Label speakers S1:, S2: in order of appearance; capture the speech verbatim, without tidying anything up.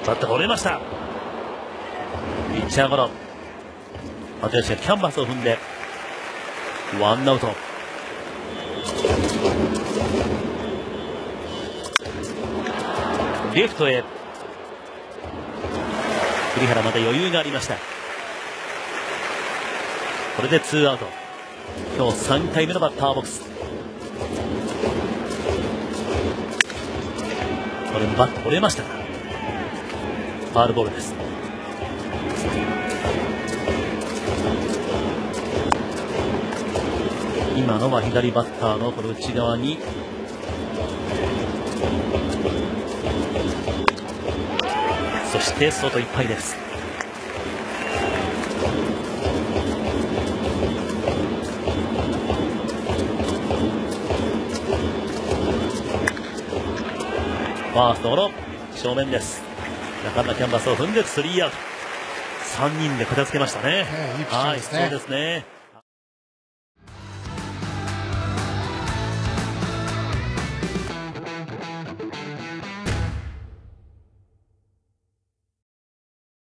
S1: バットが折れました。ピッチャーゴロ。又吉がキャンバスを踏んでワンアウト。レフトへ。栗原まだ余裕がありました。これでツーアウト。今日さんかいめのバッターボックス。これもバット折れましたがファウルボールです。今のは左バッターのこの内側にそして外いっぱいです。ファーストゴロ正面です。中村キャンバスを踏んでスリーアウト。さんにんで片付けましたね。
S2: いいピッチングですね。
S1: はい、そうですね。